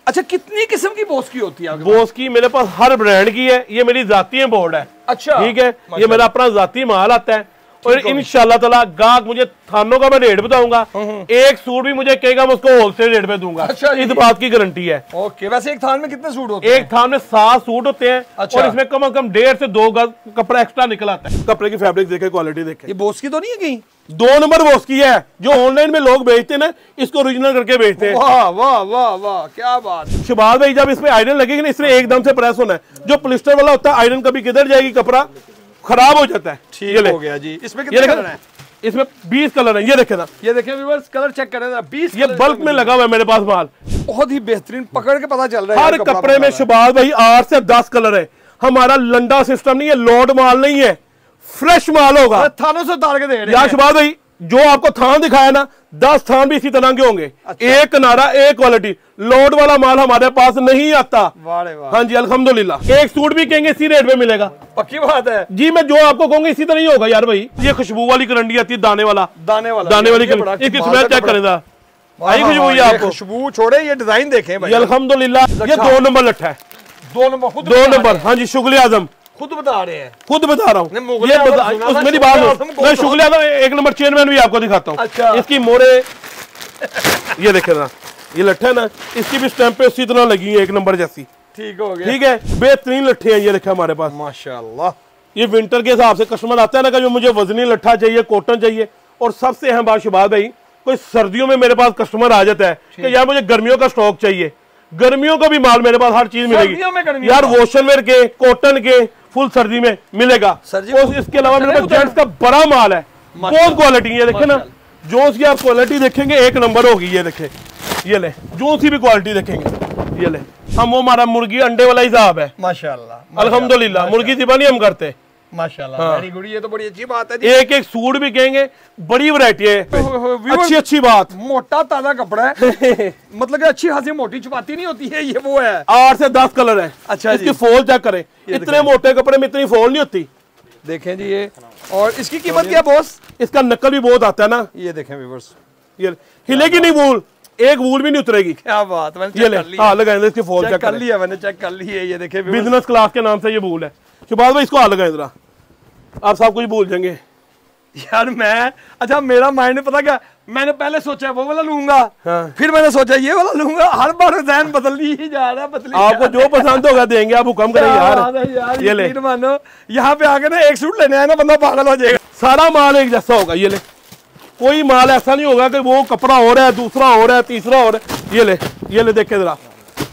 अच्छा, कितनी किस्म की बोस की होती है? बोस की मेरे पास हर ब्रांड की है, ये मेरी जाती बोर्ड है। अच्छा, ठीक है, ये मेरा अपना जाती माल आता है और इंशाल्लाह ताला गाहक मुझे थानों का मैं रेट बताऊंगा, एक सूट भी मुझे कहेगा मैं उसको होलसेल रेट पे दूंगा। अच्छा, इस बात की गारंटी है। ओके, वैसे एक थान में कितने सूट होते हैं? एक थान में 7 सूट होते हैं। अच्छा। और इसमें कम से कम 1.5 से 2 गज कपड़ा एक्स्ट्रा निकल आता है। कपड़े की फैब्रिक देखे, क्वालिटी देखे। ये बोस की तो नहीं है कहीं? 2 नंबर बोस की है, जो ऑनलाइन में लोग बेचते हैं ना, इसको ओरिजिनल करके बेचते हैं। वाह वाह वाह वाह, क्या बात। शबाज भाई, जब इसमें आयरन लगेगी ना, इसमें एकदम से प्रेस होना है। जो पॉलिस्टर वाला होता है, आयरन कभी किधर जाएगी, कपड़ा खराब हो जाता है। ठीक हो गया जी। इसमें कितने कलर हैं? इसमें 20 कलर है। ये देखे ना, ये देखें व्यूअर्स, कलर चेक करें ना, 20 ये बल्क में लगा हुआ है मेरे पास माल। बहुत ही बेहतरीन, पकड़ के पता चल रहा है हर कपड़े में शबाज भाई 8 से 10 कलर है। हमारा लंडा सिस्टम नहीं है, लोड माल नहीं है, फ्रेश माल होगा। थानों से उतार के दे रहे हैं यार शबाज भाई, जो आपको थान दिखाया ना, 10 थान भी इसी तरह के होंगे। अच्छा। एक किनारा, एक क्वालिटी, लोड वाला माल हमारे पास नहीं आता। वाह हाँ जी, अल्हम्दुलिल्लाह। एक सूट भी कहेंगे इसी रेट में मिलेगा। पक्की बात है जी, मैं जो आपको कहूंगा इसी तरह ही होगा यार भाई। ये खुशबू वाली करंडी आती है, दाने वाला दाने वाली करंडी। इसकी स्मेल चेक करें, आई खुशबू है आपको। खुशबू छोड़े, ये डिजाइन देखें भाई, अल्हम्दुलिल्लाह। ये 2 नंबर लट्ठा है। 2 नंबर, खुद 2 नंबर। हाँ जी, शुक्रिया आजम, खुद बता रहे हैं। खुद बता रहा हूँ। ये मेरी बात, मैं शुक्रिया आजम 1 नंबर चेयरमैन भी आपको दिखाता हूँ। अच्छा। इसकी मोरे ये देखे ना, ये लट्ठा है ना, इसकी भी स्टैंपें उसी तरह लगी है, 1 नंबर जैसी। ठीक हो गया। ठीक है, बेहतरीन लट्ठे हैं ये देखे हमारे पास माशाल्लाह। ये विंटर के हिसाब से कस्टमर आता है ना, जो मुझे वजनी लट्ठा चाहिए, कॉटन चाहिए। और सबसे अहम बात शबाज भाई, कोई सर्दियों में मेरे पास कस्टमर आ जाता है कि यार मुझे गर्मियों का स्टॉक चाहिए, गर्मियों का भी माल मेरे पास हर चीज मिलेगी यार। वॉशन वेयर के, कॉटन के फुल सर्दी में मिलेगा। और इसके अलावा मेरे पास जेंट्स का बड़ा माल है, बहुत क्वालिटी है। देखे ना, जो उसकी आप क्वालिटी देखेंगे 1 नंबर होगी। ये देखे, ये ले, जो सी भी क्वालिटी देखेंगे, ये ले। हम वो हमारा मुर्गी अंडे वाला हिसाब है माशाल्लाह, अल्हम्दुलिल्लाह। मुर्गी सिवा नहीं हम करते माशाल्लाह। वेरी गुड, ये तो बड़ी अच्छी बात है जी। एक एक सूट भी कहेंगे, बड़ी वैरायटी है, अच्छी अच्छी बात। मोटा ताजा कपड़ा है मतलब कि अच्छी खासी मोटी चपाती नहीं होती है, ये वो है। 8 से 10 कलर है। अच्छा, इसकी फॉल चेक करें, इतने मोटे कपड़े में इतनी फॉल नहीं होती। देखें जी ये, और इसकी कीमत क्या बॉस? इसका नकल भी बहुत आता है ना। ये देखें व्यूअर्स, ये हिलेगी नहीं वूल, एक वूल भी नहीं उतरेगी। क्या बात, मैंने ये ले, हाँ लगाए, इसकी फॉल चेक कर लिया, मैंने चेक कर ली है। ये देखें, बिजनेस क्लास के नाम से ये वूल है। शबाज भाई, इसको हाथ लगाए जरा, आप सब कुछ भूल जाएंगे यार। मैं, अच्छा मेरा माइंड पता क्या, मैंने पहले सोचा वो वाला लूंगा, हाँ। फिर मैंने सोचा ये वाला लूंगा। हर बार ज़हन बदल ही जा रहा है, आपको जो पसंद होगा देंगे, आप हुक्म करें यार। ये ले, मानो यहाँ पे आके ना एक सूट लेने आए ना, बंदा पागल हो जाएगा। सारा माल एक जैसा होगा। ये ले, कोई माल ऐसा नहीं होगा कि वो कपड़ा हो रहा है, दूसरा हो रहा है, तीसरा हो रहा है। ये ले देखे जरा,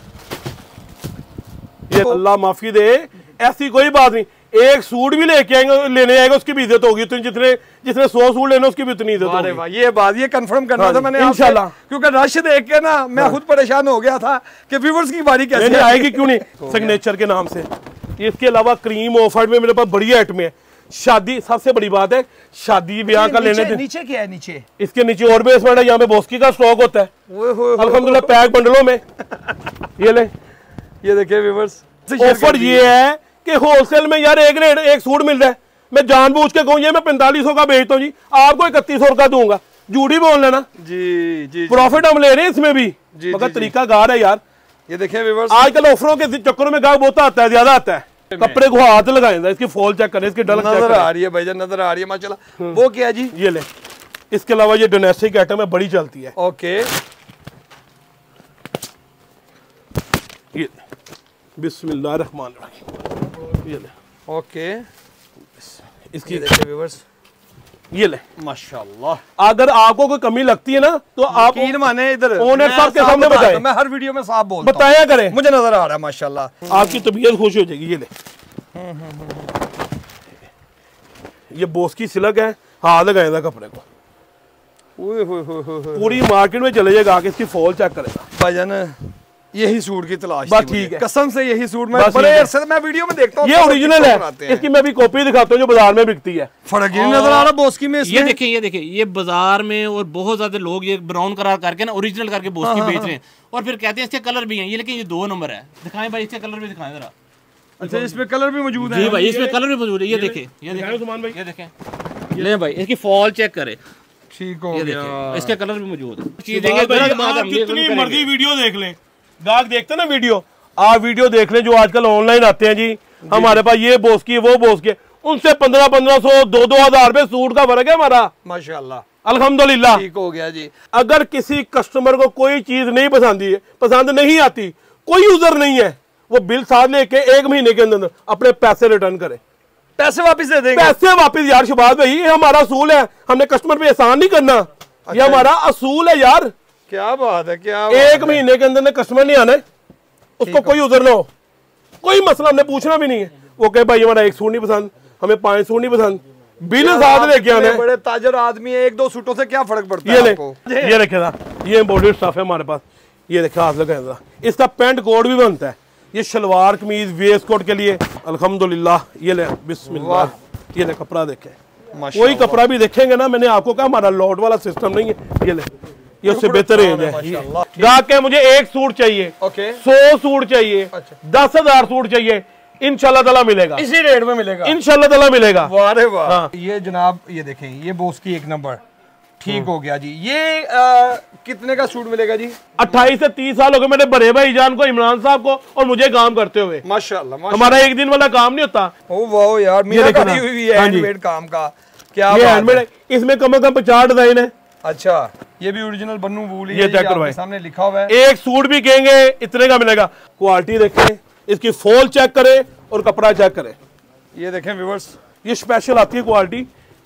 ये अल्लाह माफी दे, ऐसी कोई बात नहीं। एक सूट भी लेके आएंगे, लेने आएगा, उसकी भी इज्जत होगी। तो जितने 100 सूट लेने, उसकी भी उतनी इज्जत होगी। ये बात, ये कंफर्म करना था मैंने इंशाल्लाह, क्योंकि रश देख के ना मैं खुद परेशान हो गया था कि व्यूअर्स की बारी कैसे आएगी, क्यों नहीं। सिग्नेचर के नाम से। इसके अलावा क्रीम ऑफर में मेरे पास बड़ी आइटम है। शादी, सबसे बड़ी बात है, शादी ब्याह का लेने देने। नीचे क्या है? नीचे, इसके नीचे और बेसमेंट है, यहाँ पे बोस्की का स्टॉक होता है अल्हम्दुलिल्लाह, पैक बंडलों में। ये ले, ये देखिए व्यूअर्स, ऑफर ये है कि होलसेल में यार एक रेट, एक सूट मिल रहा है। मैं जानबूझ के कहूँ ये मैं 4500 का बेचता हूँ जी, आपको 3100 का दूंगा। झूठी बोल लेना जी, प्रॉफिट हम ले रहे हैं इसमें भी, मगर तरीका कार है यार। ये देखिए व्यूअर्स, आजकल ऑफरों के चक्करों में गाहक बहुत आता है, ज्यादा आता है। कपड़े को हाथ लगाएंगे, इसकी फॉल चेक करें, इसकी डलक नजर आ रही है भाईजान, नजर आ रही है माशाल्लाह। वो क्या है जी? ये ले, इसके अलावा ये डोमेस्टिक आइटम है, बड़ी चलती है। ओके, ये बिस्मिल्लाहिर्रहमानिर्रहीम। ये ले, ओके, इसकी देखिए व्यूअर्स, ये ले माशाल्लाह। अगर आपको कोई कमी लगती है ना, तो आप माने इधर ओनर साहब के सामने बताएं। मैं हर वीडियो में साफ बोलता हूं, बताया करें, मुझे नजर आ रहा है माशाल्लाह, आपकी तबीयत खुश हो जाएगी। ये ले, ये बोस की सिलक है, हाथ लगाएगा कपड़े को। पूरी मार्केट में चले जाएगा, आके इसकी फॉल चेक करेगा भाईजान। यही सूट की तलाश बस, ठीक है, कसम से यही सूट मैं बड़े अरसे से मैं वीडियो में देखता हूँ। ये ओरिजिनल है, इसकी मैं भी कॉपी दिखाता हूँ जो बाजार में बिकती है। फर्क ही नजर आ रहा बोस्की में। ये देखें, ये देखें, ये बाजार में और बहुत ज्यादा लोग ये ब्राउन करार करके ना ओरिजिनल करके बोस्की बेच रहे हैं, और फिर कहते हैं इसके कलर भी हैं। ये लेकिन ये 2 नंबर है। दिखाएं भाई, इसके कलर भी दिखाएं जरा। अच्छा, इसमें कलर भी मौजूद है? जी भाई, इसमें कलर भी मौजूद है। ये देखें, ये देखें, ये देखें, ले भाई, इसकी फॉल चेक करें। ठीक हो गया, इसके कलर भी मौजूद है। जितनी मर्जी वीडियो देख लें, गाहक देखते ना वीडियो, आप वीडियो देख लें जो आजकल ऑनलाइन आते हैं जी, हमारे पास ये बोस की वो बोस के, उनसे 1500 2-2000 रुपए सूट का फर्क है हमारा। माशाल्लाह, अल्हम्दुलिल्लाह ठीक हो गया जी। अगर किसी कस्टमर को कोई चीज नहीं पसंद नहीं आती, कोई यूजर नहीं है, वो बिल साथ लेके 1 महीने के अंदर अपने पैसे रिटर्न करे, पैसे वापस दे देंगे। पैसे वापस यार शहबाज भाई, ये हमारा असूल है, हमने कस्टमर पे एहसान नहीं करना। ये हमारा असूल है यार। क्या बात है, क्या 1 महीने के अंदर कस्टमर नहीं आना है, उसको कोई यूजर ना हो, कोई मसला हमने पूछना भी नहीं है। वो कहे भाई हमारा 1 सूट नहीं पसंद, हमें 5 सूट नहीं पसंद, बिल साथ लेके आना है। बड़े ताजर आदमी है, 1-2 सूटों से क्या फर्क पड़ता है? ये ये देखेगा, ये एम्ब्रॉयडर्ड स्टफ है हमारे पास, ये देखा हाथ लगा, इसका पैंट कोड भी बनता है। ये शलवार कमीज वेस्ट कोट के लिए अल्हम्दुलिल्लाह। ये ले बिस्मिल्लाह, ये ले कपड़ा देखे, कोई कपड़ा भी देखेंगे ना, मैंने आपको कहा हमारा लॉट वाला सिस्टम नहीं है। ये ले, ये उससे बेहतर रेंज है। गाहक है मुझे 1 सूट चाहिए, 100 सूट चाहिए, 10,000 सूट चाहिए, इंशाल्लाह ताला मिलेगा, इसी रेट में मिलेगा, इंशाल्लाह ताला मिलेगा। वाह रे वाह। हाँ। ये जनाब ये देखें, ये बोस की 1 नंबर, ठीक हो गया जी। ये कितने का सूट मिलेगा जी? 28 से 30 साल हो गए मेरे बड़े भाई जान को, इमरान साहब को और मुझे काम करते हुए। माशाल्लाह, हमारा एक दिन वाला काम नहीं होता। ओ वाह यार, मेरा करी हुई है हैंडमेड काम का। क्या ये हैंडमेड, इसमें कम से कम 50 डिजाइन है। अच्छा, ये भी ओरिजिनल बन्नू वूल ये चेक करवाएं, सामने लिखा हुआ है। 1 सूट भी कहेंगे इतने का मिलेगा। क्वालिटी देखें, इसकी फॉल चेक करें और कपड़ा चेक करें। ये देखें व्यूअर्स, ये स्पेशल आती है क्वालिटी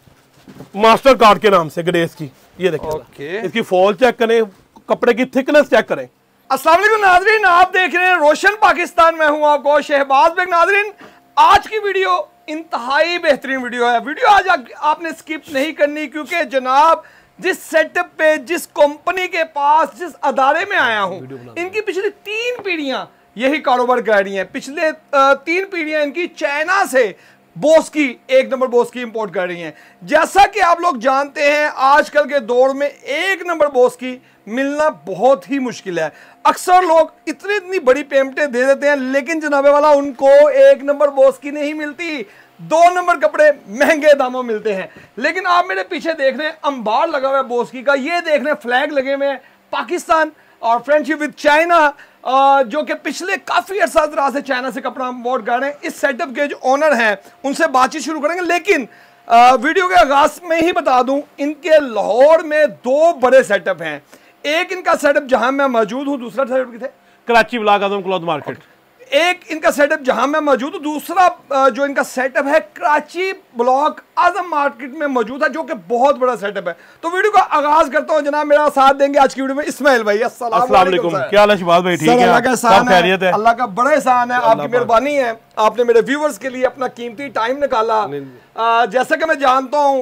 मास्टर कार्ड के नाम से ग्रेस की। ये देखें, इसकी फॉल चेक करें, कपड़े की थिकनेस चेक करें। अस्सलाम वालेकुम नाज़रीन, आप देख रहे हैं रोशन पाकिस्तान। मैं हूं आपको शहबाज बेग। नाज़रीन, आज की वीडियो इंतहाई बेहतरीन वीडियो है। वीडियो आज आपने स्किप नहीं करनी, क्योंकि जनाब जिस सेटअप पे, जिस कंपनी के पास, जिस अदारे में आया हूं, इनकी पिछली 3 पीढ़ियां यही कारोबार कर रही हैं। पिछले 3 पीढ़ियां इनकी चाइना से बोस की 1 नंबर बोस की इंपोर्ट कर रही हैं। जैसा कि आप लोग जानते हैं, आजकल के दौर में 1 नंबर बोस की मिलना बहुत ही मुश्किल है। अक्सर लोग इतनी बड़ी पेमेंटें दे देते हैं, लेकिन जनाबे वाला उनको 1 नंबर बोस की नहीं मिलती। 2 नंबर कपड़े महंगे दामों मिलते हैं। लेकिन आप मेरे पीछे देख रहे हैं अंबार लगा हुआ है बोस की का, ये देख रहे हैं फ्लैग लगे हुए हैं पाकिस्तान और फ्रेंडशिप विद चाइना, जो कि पिछले काफी अरसा दराज से चाइना से कपड़ा इंपोर्ट कर रहे हैं। इस सेटअप के जो ओनर हैं उनसे बातचीत शुरू करेंगे, लेकिन वीडियो के आगाज में ही बता दूं, इनके लाहौर में 2 बड़े सेटअप हैं। एक इनका सेटअप जहां मैं मौजूद हूं, दूसरा सेटअप किथे? Karachi block Azam cloth market. एक इनका सेटअप जहां मैं मौजूद हूं, दूसरा जो इनका सेटअप है कराची ब्लॉक आजम मार्केट में मौजूद है, जो कि बहुत बड़ा सेटअप है। तो वीडियो का आगाज करता हूं। जनाब मेरा साथ देंगे आज की वीडियो में इस्माइल भाई। अस्सलाम वालेकुम। क्या हाल है शहबाज भाई? ठीक है, अल्लाह का एहसान है, अल्लाह का बड़ा एहसान है, आपकी मेहरबानी है। आपने मेरे व्यूअर्स के लिए अपना कीमती टाइम निकाला। जैसा कि मैं जानता हूं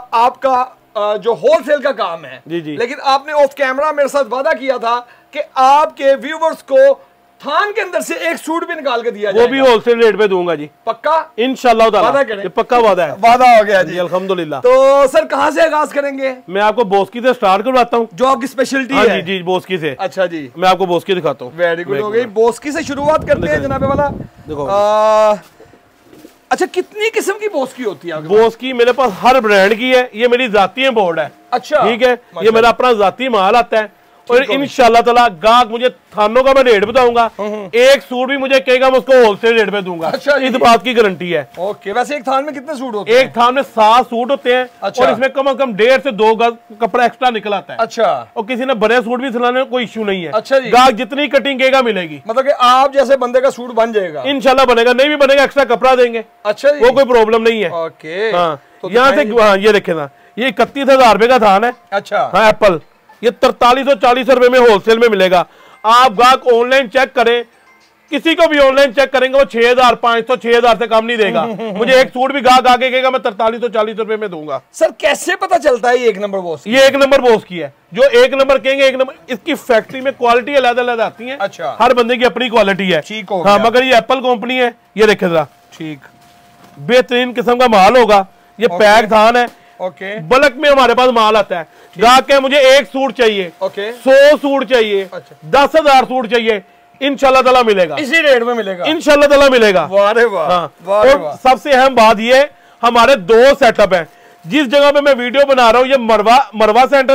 आपका जो होलसेल का काम है, लेकिन आपने ऑफ कैमरा मेरे साथ वादा किया था कि आपके व्यूअर्स को थान के अंदर से 1 सूट भी निकाल के दिया जाएगा। वो भी होलसेल रेट पे दूंगा जी, पक्का इंशाल्लाह ताला। ये पक्का वादा है, वादा हो गया जी, अल्हम्दुलिल्लाह। तो सर कहां से आगाज करेंगे? मैं आपको बोस्की से स्टार्ट करवाता हूँ, जो आपकी स्पेशलिटी है। जी बोस्की से। अच्छा जी, मैं आपको बोस्की दिखाता हूँ। वेरी गुड, हो गई। बोस्की से शुरुआत करते हैं जनाबे वाला। देखो, अच्छा कितनी किस्म की बोस्की होती है? बोस्की मेरे पास हर ब्रांड की है, ये मेरी जाती बोर्ड है। अच्छा, ठीक है, ये मेरा अपना जाती माल आता है। और इंशाल्लाह ताला गाहक मुझे थानों का मैं रेट बताऊंगा, 1 सूट भी मुझे कहेगा मैं उसको होलसेल रेट पे दूंगा। अच्छा, इस बात की गारंटी है। ओके, वैसे एक थान में कितने सूट होते हैं? एक थान में 7 सूट होते हैं। अच्छा। और इसमें कम से कम 1.5 से 2 गज कपड़ा एक्स्ट्रा निकल आता है। अच्छा, और किसी ने बड़े सूट भी सिलाने में कोई इश्यू नहीं है। अच्छा जी, गाहक जितनी कटिंग कहेगा मिलेगी। मतलब कि आप जैसे बंदे का सूट बन जाएगा? इंशाल्लाह बनेगा, नहीं भी बनेगा एक्स्ट्रा कपड़ा देंगे। अच्छा, वो कोई प्रॉब्लम नहीं है। ओके, हाँ, यहाँ से ये देखे ना, ये 31,000 रुपए का थान है। अच्छा, हाँ एप्पल, ये 4340 रुपए में होलसेल में मिलेगा। आप गाहक ऑनलाइन चेक करें, किसी को भी ऑनलाइन चेक करेंगे वो 6,500 6,000 से कम नहीं देगा। मुझे 1 सूट भी गाहक आगे कहेगा मैं 4340 रुपए में दूंगा। सर कैसे पता चलता है ये 1 नंबर बोस? ये 1 नंबर बोस की है। जो 1 नंबर कहेंगे 1 नंबर, इसकी फैक्ट्री में क्वालिटी अलग अलग आती है। अच्छा, हर बंदे की अपनी क्वालिटी है। ठीक हो, हाँ, मगर ये एप्पल कंपनी है। ये देखे जरा, ठीक बेहतरीन किस्म का माल होगा। ये पैक थान है। ओके, बल्क में हमारे पास माल आता है। गाहक है मुझे 1 सूट चाहिए, 100 सूट चाहिए, 10,000 सूट चाहिए, इंशाल्लाह ताला मिलेगा, इसी रेट में मिलेगा, इंशाल्लाह ताला मिलेगा। वाह रे वाह। हाँ, और सबसे अहम बात ये, हमारे 2 सेटअप है। जिस जगह पे मैं वीडियो बना रहा हूँ ये मरवा सेंटर है,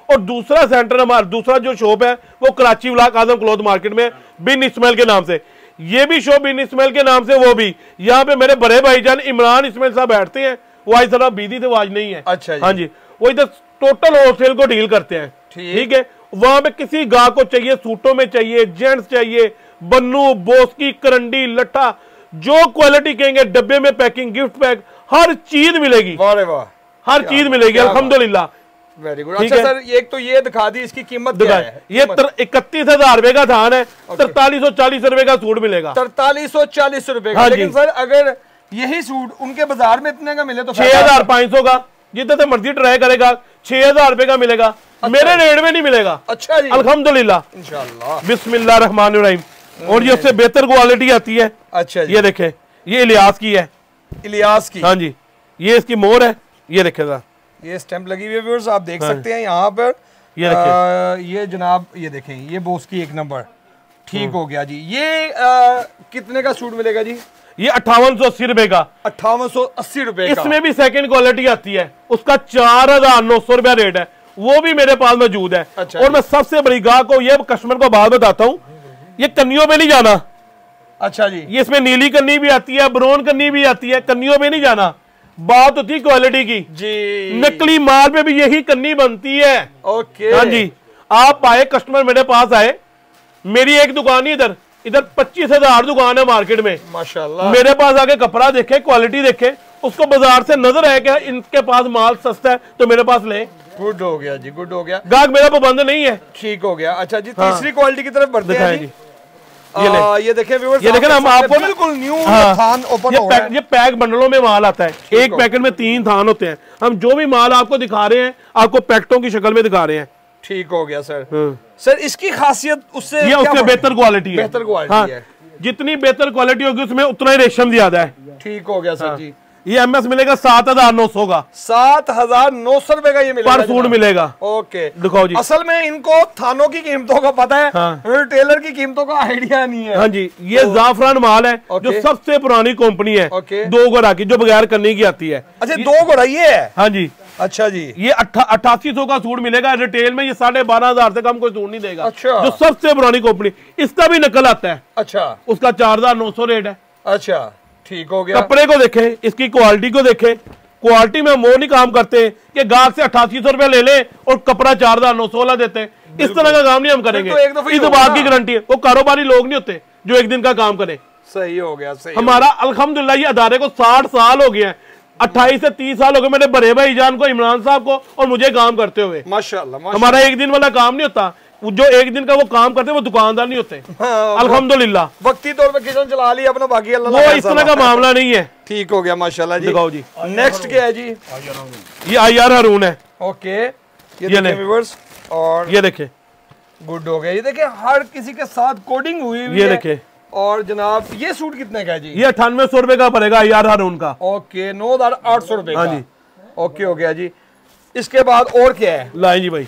और दूसरा सेंटर हमारा, दूसरा जो शॉप है वो Karachi block Azam cloth market में बिन इस्माइल के नाम से, ये भी शॉप बिन इस्माइल के नाम से, वो भी यहाँ पे मेरे बड़े भाईजान इमरान इस्माइल साहब बैठते हैं, वो आज जरा बीदी थे, वो आज नहीं है। अच्छा जी। हाँ जी, वो इधर टोटल होलसेल को डील करते हैं। ठीक है, वहां पे किसी गाहक को चाहिए, सूटों में चाहिए, जेंट्स चाहिए, बन्नू, बोस्की, करंडी, लट्ठा, जो क्वालिटी कहेंगे, डब्बे में पैकिंग, गिफ्ट पैक, हर चीज मिलेगी। वाह वाह, हर चीज मिलेगी अल्हम्दुलिल्लाह। Very good. अच्छा सर, एक तो ये दिखा दी, इसकी कीमत क्या है? ये 31,000 रुपए का थान है, 4340 रुपए का सूट मिलेगा। 4340 रुपए का। लेकिन सर अगर यही सूट उनके बाजार में इतने का मिले तो 6500 का, जितने से मर्जी ट्राई करेगा 6000 रुपए का मिलेगा। अच्छा, मेरे रेट में नहीं मिलेगा। अच्छा जी, अल्हम्दुलिल्लाह, इंशाअल्लाह, बिस्मिल्लाहिर्रहमानिर्रहीम। और ये उससे बेहतर क्वालिटी आती है। अच्छा जी। ये देखे, ये इलियास की है, इलियास की। हाँ जी, ये इसकी मोहर है, ये देखे जरा, ये स्टैंप लगी हुई है व्यूअर्स, आप देख सकते हैं यहाँ पर। ये जनाब, ये देखें, ये बोस की 1 नंबर। ठीक हो गया जी। ये कितने का सूट मिलेगा जी? ये 5880 रुपए का। 5880 रुपए का। इसमें भी सेकंड क्वालिटी आती है, उसका 4900 रुपया रेट है, वो भी मेरे पास मौजूद है। अच्छा, और मैं सबसे बड़ी गाहक को, ये कस्टमर को बात बताता हूँ, ये कन्नियों पे नहीं जाना। अच्छा जी। ये इसमें नीली कन्नी भी आती है, ब्राउन कन्नी भी आती है, कन्नियों पे नहीं जाना। बात होती है क्वालिटी की जी, नकली माल पे भी यही कन्नी बनती है। ओके। हाँ जी, आप आए, कस्टमर मेरे पास आए, मेरी एक दुकान ही इधर 25,000 दुकान है मार्केट में, माशाल्लाह। मेरे पास आके कपड़ा देखे, क्वालिटी देखे, उसको बाजार से नजर आया कि इनके पास माल सस्ता है तो मेरे पास ले। गुड हो गया जी, गुड हो गया। गाहक मेरा पाबंद नहीं है। ठीक हो गया। अच्छा जी, तीसरी क्वालिटी की तरफ बढ़ते हैं जी। ये देखें व्यूअर्स, ये देखें, हम आपको बिल्कुल न्यू थान ओपन हो रहा है। ये पैक बंडलों में माल आता है, एक पैकेट में 3 थान होते हैं। हम जो भी माल आपको दिखा रहे हैं, आपको पैकेटों की शक्ल में दिखा रहे हैं। ठीक हो गया सर। सर इसकी खासियत उससे बेहतर क्वालिटी है। बेहतर क्वालिटी है, जितनी बेहतर क्वालिटी होगी उसमें उतना ही रेशम ज्यादा है। ठीक हो गया सर जी। ये एमएस मिलेगा 7900 का। 7900 रुपए का ये मिलेगा, पर सूट मिलेगा। ओके, दिखाओ जी। असल में इनको थानों की कीमतों का पता है, रिटेलर की कीमतों का आइडिया नहीं है। हाँ जी, ये जाफरान माल है, जो सबसे पुरानी कंपनी है, 2 गोरा की, जो बगैर करने की आती है। अच्छा, 2 गोरा ये है? हाँ जी। अच्छा जी, ये 8800 का सूट मिलेगा रिटेल में, ये 12,500 से कम कोई सूट नहीं देगा। अच्छा, जो सबसे पुरानी कंपनी, इसका भी नकल आता है। अच्छा, उसका 4900 रेट है। अच्छा, ठीक हो गया। कपड़े को देखें, इसकी क्वालिटी को देखें, क्वालिटी में हम वो नहीं काम करते कि गाहक से 8800 रुपया ले लें और कपड़ा 4916 देते हैं। इस तरह का काम नहीं हम करेंगे। इस बात की गारंटी है, वो कारोबारी लोग नहीं होते जो एक दिन का काम करें। सही हो गया, सही। हमारा अल्हम्दुलिल्लाह ये अदारे को 60 साल हो गए हैं, 28 से 30 साल हो गए मेरे बड़े भाईजान को, इमरान साहब को और मुझे काम करते हुए। माशाल्लाह। हमारा एक दिन वाला काम नहीं होता, जो एक दिन का वो काम करते वो दुकानदार नहीं होते। अल्हम्दुलिल्लाह, वक्ती तौर पे किचन चला लिया अपना, बाकी अल्लाह, वो इस तरह का मामला नहीं है। ठीक हो गया, माशाल्लाह जी। दिखाओ जी, नेक्स्ट क्या है जी? ये IR हारून है। ओके, ये व्यूअर्स, और ये देखे, गुड हो गया। ये देखे, हर किसी के साथ कोडिंग हुई है। ये देखे। और जनाब, ये सूट कितने का है जी? ये 9800 रुपए का पड़ेगा IR हारून का। ओके, 9800 रुपए। हाँ जी। ओके हो गया जी। इसके बाद और क्या है? लाइन जी भाई,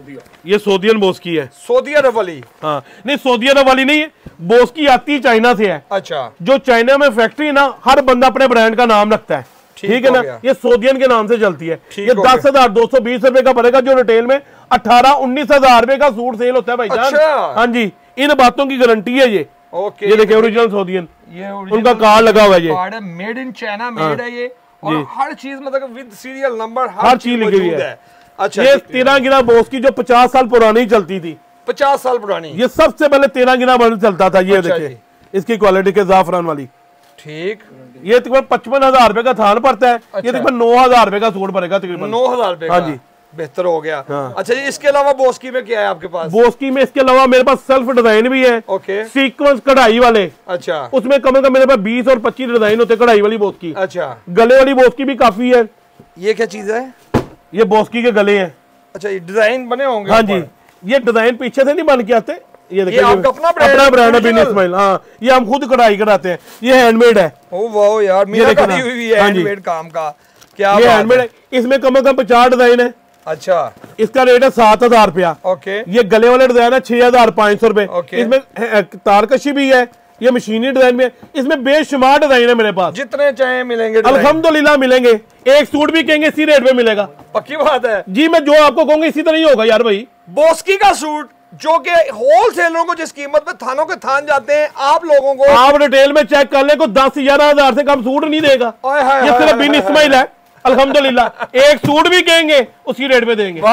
ये सोदियन बोस की है। सोदियन वाली? हाँ, नहीं सोदियन वाली नहीं है, बोस की आती चाइना से है। अच्छा, जो चाइना में फैक्ट्री है ना, हर बंदा अपने ब्रांड का नाम रखता है। ठीक है ना, ये सोदियन के नाम से चलती है। ये 10,220 रुपए का पड़ेगा, जो रिटेल में 18-19,000 रुपए का सूट सेल होता है भाई जान। हाँ जी, इन बातों की गारंटी है ये। ओके, ये देखिए, ओरिजिनल सोदियन, ये उनका कार्ड लगा हुआ है, ये मेड इन चाइना मेड है ये, और हर चीज मतलब विद सीरियल नंबर, हर चीज लिखी हुई है। अच्छा, ये 13 गिरा बोस की, जो 50 साल पुरानी चलती थी। 50 साल पुरानी, ये सबसे पहले 13 गिरा बल चलता था। ये देखिए, इसकी क्वालिटी के जाफरान वाली। ठीक, ये तकरीबन 55,000 रुपए का थान पड़ता है। ये तकरीबन 9,000 रुपए का सूट पड़ेगा, तकरीबन 9,000 रुपए। हाँ जी, बेहतर हो गया। हाँ। अच्छा जी, इसके अलावा बोस्की में क्या है आपके पास? बोस्की में इसके अलावा मेरे पास सेल्फ डिजाइन भी है। ओके, सीक्वेंस कढ़ाई वाले। अच्छा, उसमें कम से कम मेरे पास 20 और 25 डिजाइन होते हैं कढ़ाई वाली बोस्की। अच्छा, गले वाली बोस्की भी काफी है। ये क्या चीज है? ये बोस्की के गले हैं। अच्छा, ये डिजाइन बने होंगे? हाँ जी, ये डिजाइन पीछे से नहीं बन के आते। ये देखिए, आपका अपना ब्रांड है बिन इस्माइल। हाँ, ये हम खुद कढ़ाई कराते हैं, ये हैंडमेड है। ओ वाह यार, मेरा कढ़ाई हुई है हैंडमेड काम का। क्या ये हैंडमेड है? इसमें कम से कम 50 डिजाइन है। अच्छा, इसका रेट है 7,000 रुपया। ओके, ये गले वाले डिजाइन है 6,500 रुपए। इसमें तारकशी भी है, ये मशीनी डिजाइन में, इसमें बेशुमार डिजाइन है मेरे पास, जितने चाहे मिलेंगे अल्हम्दुलिल्लाह मिलेंगे। एक सूट भी कहेंगे इसी रेट में मिलेगा, पक्की बात है जी। मैं जो आपको कहूंगा इसी तरह ही होगा यार भाई। बोस्की का सूट जो कि होलसेलरों को जिस कीमत पे थानों के थान जाते हैं, आप लोगों को आप रिटेल में चेक कर ले, को 10-11 हजार से कम सूट नहीं देगा। ये सिर्फ बिन इस्माइल है, अल्हम्दुलिल्लाह। एक सूट भी कहेंगे उसी रेट पे देंगे।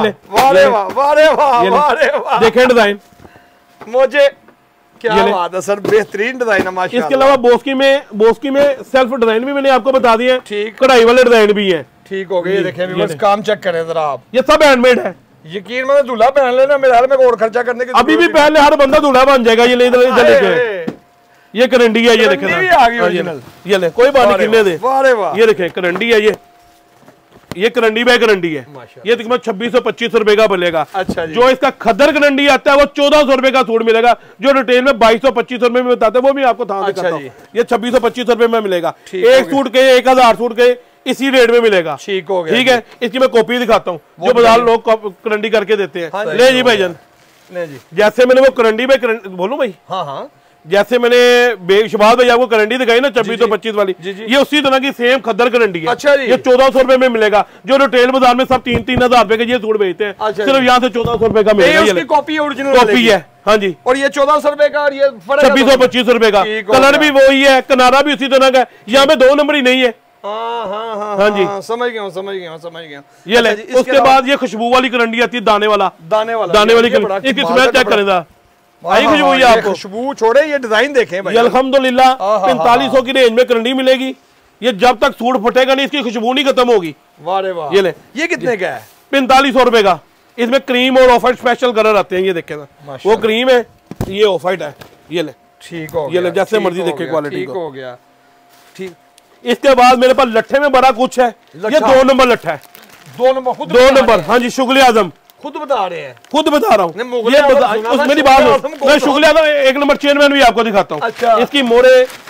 देखें डिजाइन, मुझे क्या बात है सर, बेहतरीन डिजाइन है माशाल्लाह। इसके अलावा बोस्की में सेल्फ डिजाइन भी मैंने आपको बता दिए, ठीक, कढ़ाई वाले डिजाइन भी है। ठीक हो गए, देखें व्यूअर्स, काम चेक करें जरा आप, ये सब हैंडमेड है। यकीन मैंने दूल्हा पहन लेना, मेरे हाल में और खर्चा करने की अभी भी पहले हर बंदा दूल्हा बन जाएगा। ये ले इधर, ये करंडी है, ये देखें ओरिजिनल, ये ले, कोई बात नहीं, कितने दे, ये देखें करंडी है, ये करंडी बाय करंडी है। ये तकरीबन 2625 रुपए का मिलेगा। अच्छा जी। जो इसका खदर करंडी आता है वो 1400 रुपए का सूट मिलेगा, जो रिटेल में 2225 रुपए में बताते हैं, वो भी आपको था दिखाता हूं। ये 2625 रुपए में मिलेगा। एक सूट के 1000 सूट के इसी रेट में मिलेगा। ठीक हो गया, ठीक है। इसकी मैं कॉपी दिखाता हूँ, जो बाजार लोग करंडी करके देते हैं। ले जी भाईजान, जैसे मैंने वो करंडी में बोलूं भाई, हाँ हाँ, जैसे मैंने शबाज भाई आपको करंडी दिखाई ना 2625 वाली, ये उसी तरह की सेम खद्दर करंडी है। अच्छा जी। ये 1400 रुपए में मिलेगा, जो रिटेल बाजार में सब 3-3 हजार रुपए के ये सूट बेचते हैं। अच्छा, सिर्फ यहाँ से 1400 रुपए का मिलेगा। ये कॉपी ओरिजिनल कॉपी है, हाँ जी। और ये 1400 रुपए का, और ये 2625 रुपए का। कलर भी वही है, किनारा भी उसी तरह का, यहाँ पे 2 नंबर ही नहीं है। हाँ जी, समझ गया। ये ले, उसके बाद ये खुशबू वाली करंडी आती है, दाने वाली करंडी। इसकी स्मेल चेक करें, आई खुशबू है आपको। खुशबू छोड़े, ये डिजाइन देखें भाई, अल्हम्दुलिल्लाह 4500 की रेंज में करंडी मिलेगी। ये जब तक सूट फटेगा नहीं, इसकी खुशबू नहीं खत्म होगी। वाह रे वाह। ये ले, ये कितने का है? 4500 रुपए का। इसमें क्रीम और ऑफ व्हाइट स्पेशल कलर आते हैं, ये देखे ना, वो क्रीम है, ये ऑफ व्हाइट है। ये ले, ठीक हो गया, ये ले, जैसे मर्जी देखे क्वालिटी को। हो गया, ठीक। इसके बाद मेरे पास लट्ठे में बड़ा कुछ है, ये 2 नंबर लट्ठा है। 2 नंबर, हाँ जी, शुक्ल आजम खुद बता रहे हैं, खुद बता रहा हूँ। ये मेरी बात, मैं शुक्ल आजम 1 नंबर चेयरमैन भी आपको दिखाता हूँ। अच्छा। इसकी मोड़े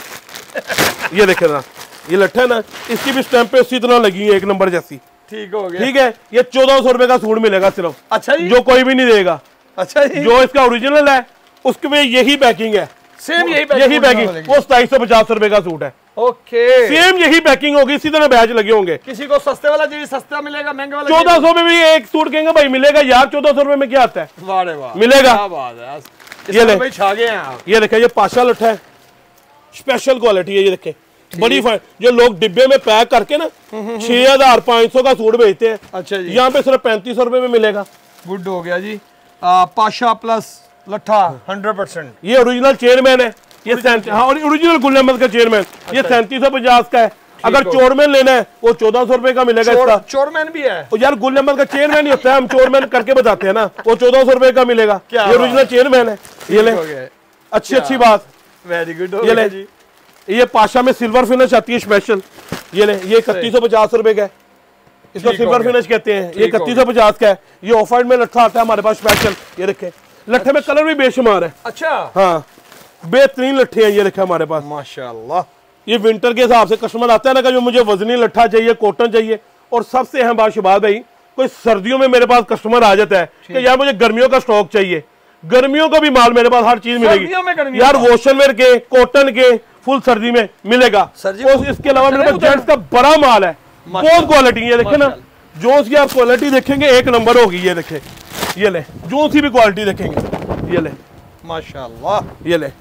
ये देखे ना, ये लट्ठा है ना, इसकी भी स्टैंप पे उसी तरह लगी है, 1 नंबर जैसी। ठीक हो गया, ठीक है। ये 1400 रुपए का सूट मिलेगा सिर्फ। अच्छा जी। जो कोई भी नहीं देगा। अच्छा जी। जो इसका ओरिजिनल है उसके में यही पैकिंग है, सेम यही पैकिंग, वो 2750 रुपए का सूट है। ओके, सेम यही पैकिंग होगी, इसी तरह बैच लगे होंगे। किसी को सस्ते वाला चाहिए सस्ता मिलेगा, महंगा वाला 1400 में भी एक सूट कहेंगे भाई मिलेगा यार। 1400 रुपए में क्या आता है? वाह रे वाह, मिलेगा। ये ले, ये देखे, ये पाशा लट्ठा है, स्पेशल क्वालिटी है। ये देखे, बड़ी जो लोग डिब्बे में पैक करके ना 6500 का सूट बेचते हैं। अच्छा जी। यहाँ पे सिर्फ 3500 रुपए में मिलेगा। गुड हो गया जी। पाशा प्लस लट्ठा 100%। ये ओरिजिनल चेयरमैन है, ये ओरिजिनल गुल अहमद का चेयरमैन। ये 3750 का है। अगर चोरमैन लेना है वो 1400 रुपए का मिलेगा। इसका चोरमैन भी है यार, गुल अहमद का चेयरमैन ही होता है, हम चोरमैन करके बताते हैं ना, वो 1400 रुपए का मिलेगा। ये ओरिजिनल चेयरमैन है। ये ले, अच्छी बात, वेरी गुड। ये ले जी, ये पाशा में सिल्वर फिनिश आती है स्पेशल। ये ले, ये 3150 रुपए का है, इसको सिल्वर फिनिश कहते हैं। ये 3150 का है। ये ऑफ व्हाइट में लट्ठा आता है हमारे पास स्पेशल। ये देखे, लट्ठे में कलर भी बेशुमार है। अच्छा, हाँ, बेहतरीन लट्ठे हैं। ये देखे हमारे पास माशाल्लाह। ये विंटर के हिसाब से कस्टमर आता है ना, जो मुझे वजनी लट्ठा चाहिए, कॉटन चाहिए। और सबसे अहम बात शबाज भाई, कोई सर्दियों में मेरे पास कस्टमर आ जाता है कि यार मुझे गर्मियों का स्टॉक चाहिए, गर्मियों का भी माल मेरे पास हर चीज मिलेगी यार, वॉशन वेयर के, कॉटन के, फुल सर्दी में मिलेगा। और इसके अलावा मेरे पास जेंट्स का बड़ा माल है, बहुत क्वालिटी है। देखे ना, जो उसकी आप क्वालिटी देखेंगे 1 नंबर होगी। ये देखे, ये ले, जो सी भी क्वालिटी देखेंगे। ये ले माशाल्लाह, ये ले,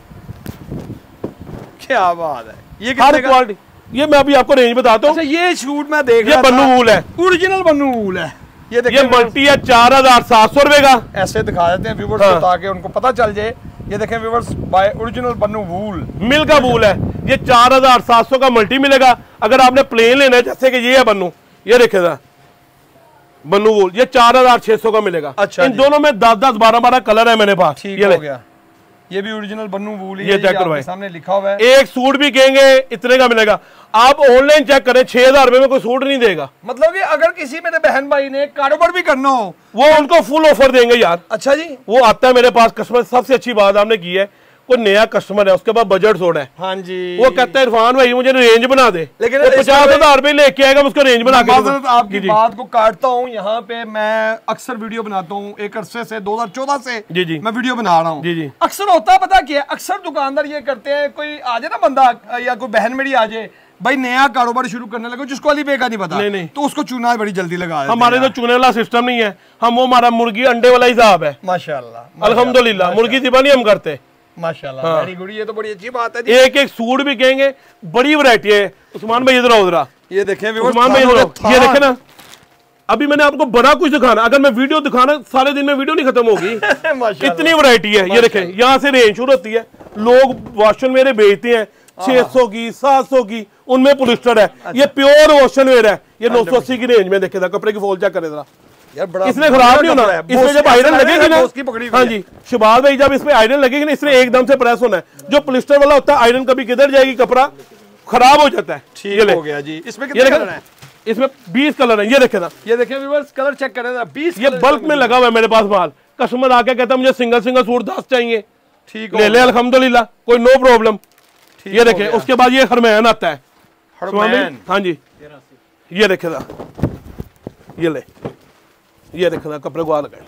क्या बात है। ये हर क्वालिटी, ये मैं अभी आपको रेंज बताता हूँ। ये शूट मैं देख रहा था, ये बन्नू वूल है, ओरिजिनल बन्नू वूल है। ये देखिए, ये मल्टी है 4700 रुपए का। ऐसे दिखा देते हैं व्यूअर्स को ताकि उनको पता चल जाए। ये देखें viewers, by original Bannu wool, mill का वूल है। ये 4700 का मल्टी मिलेगा। अगर आपने प्लेन लेना है, जैसे कि ये है बन्नू, ये देखेगा बन्नू वूल, ये 4600 का मिलेगा। अच्छा, इन दोनों में 10-10, 12-12 कलर है मेरे पास। ठीक हो गया, ये भी ओरिजिनल बन्नू वूल है। ये चेक करो भाई, सामने लिखा हुआ है। एक सूट भी कहेंगे इतने का मिलेगा। आप ऑनलाइन चेक करें, 6000 रुपए में कोई सूट नहीं देगा। मतलब कि अगर किसी मेरे बहन भाई ने कारोबार भी करना हो, वो उनको फुल ऑफर देंगे यार। अच्छा जी। वो आता है मेरे पास कस्टमर, सबसे अच्छी बात आपने की है, कोई नया कस्टमर है, उसके पास बजट थोड़ा है, हाँ जी, वो कहता है इरफान भाई मुझे रेंज बना दे, लेकिन 50,000 रुपए लेके आएगा, उसको रेंज बना के माज़रत आपकी बात को काटता हूँ। यहाँ पे मैं अक्सर वीडियो बनाता हूँ, एक अरसे से 2014 से जी जी मैं वीडियो बना रहा हूँ। जी जी। अक्सर होता है पता क्या है, अक्सर दुकानदार ये करते हैं, कोई आ जाए ना बंदा या कोई बहन मेरी आ जाए, भाई नया कारोबार शुरू करने लगे, जिसको अली बे का नहीं पता, नहीं। तो उसको चूना बड़ी जल्दी लगा देते हैं। हमारे तो चूने वाला सिस्टम नहीं है, हम वो हमारा मुर्गी अंडे वाला हिसाब है, माशाल्लाह अल्हम्दुलिल्लाह। मुर्गी सिबा नहीं हम करते, माशाल्लाह, वेरी गुड, ये तो बड़ी अच्छी बात है जी। एक एक सूट भी कहेंगे, बड़ी वैरायटी है। उस्मान भाई इधर आओ जरा, ये देखें उस्मान भाई इधर आओ, ये देखे ना, अभी मैंने आपको बड़ा कुछ दिखाना, अगर मैं वीडियो दिखाना सारे दिन में वीडियो नहीं खत्म होगी, इतनी वैरायटी है। ये देखें, यहाँ से रेंज शुरू होती है, लोग वॉशन मेरे बेचते हैं 600 की 700 की, उनमें पोलिस्टर है। ये प्योर वॉशन वेयर है, ये 980 की रेंज में। देखे था कपड़े की फोल चेक करे जरा, इसमें खराब नहीं होना। इसमें जब आयरन लगेगी ना, हाँ जी शबाज भाई, जब इसमें आयरन लगेगी ना, इसमें एकदम से प्रेस होना है। जो पोलिस्टर वाला होता है, आयरन कभी किधर जाएगी, कपड़ा खराब हो जाता है। ठीक हो गया जी। इसमें कितने कलर हैं? इसमें 20 कलर हैं। ये देखे ना, ये देखें व्यूअर्स, कलर चेक करें ना, 20 ये बल्क में लगा हुआ है मेरे पास माल। कस्टमर आके कहता है मुझे सिंगल सिंगल सूट 10 चाहिए, ठीक ले ले अल्हम्दुलिल्लाह, कोई नो प्रॉब्लम। ये देखे, उसके बाद ये हरमैन आता है, हाँ जी, ये देखे ना, ये ले, ये देखे ना, कपड़े को आ लगा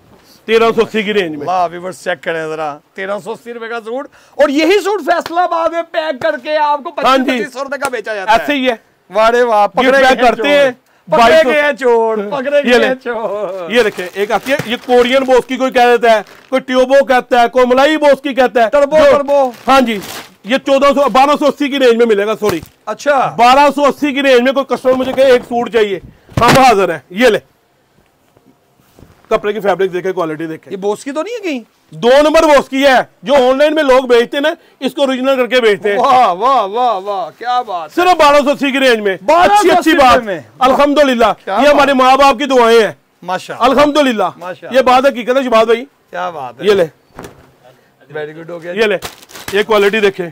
1380 की रेंज में। वाह व्यूअर्स, चेक करें जरा, 1380 रुपए का सूट, और यही सूट फैसलाबाद में पैक करके आपको 2500 रुपए का बेचा जाता है। ऐसे ही है, वारे वाह, पकड़े करते हैं, पकड़े गए चोर, पकड़े गए चोर। ये देखे, एक आती है ये कोरियन बोस्की, कोई कह देता है, कोई ट्यूबो कहता है, कोई मलाई बोस्की कहता है, टर्बो। हाँ जी, ये 1280 की रेंज में मिलेगा। सॉरी, अच्छा, 1280 की रेंज में कोई कस्टमर मुझे कहे एक सूट चाहिए, हम हाजिर हैं। ये ले, कपड़े की फैब्रिक देखे, क्वालिटी देखे। ये बोस्की तो नहीं है कहीं? 2 नंबर बोस्की है, जो ऑनलाइन में लोग बेचते हैं ना, इसको ओरिजिनल करके बेचते हैं। वाह वाह वाह वाह, क्या बात, सिर्फ 1280 की रेंज में। अच्छी बात में, अल्हम्दुलिल्लाह, ये हमारे माँ बाप की दुआएं हैं, माशाअल्लाह अल्हम्दुलिल्लाह। ये बात हकीकत है शबाज भाई, क्या बात है। ये ले, वेरी गुड हो गया। ये ले, ये क्वालिटी देखे,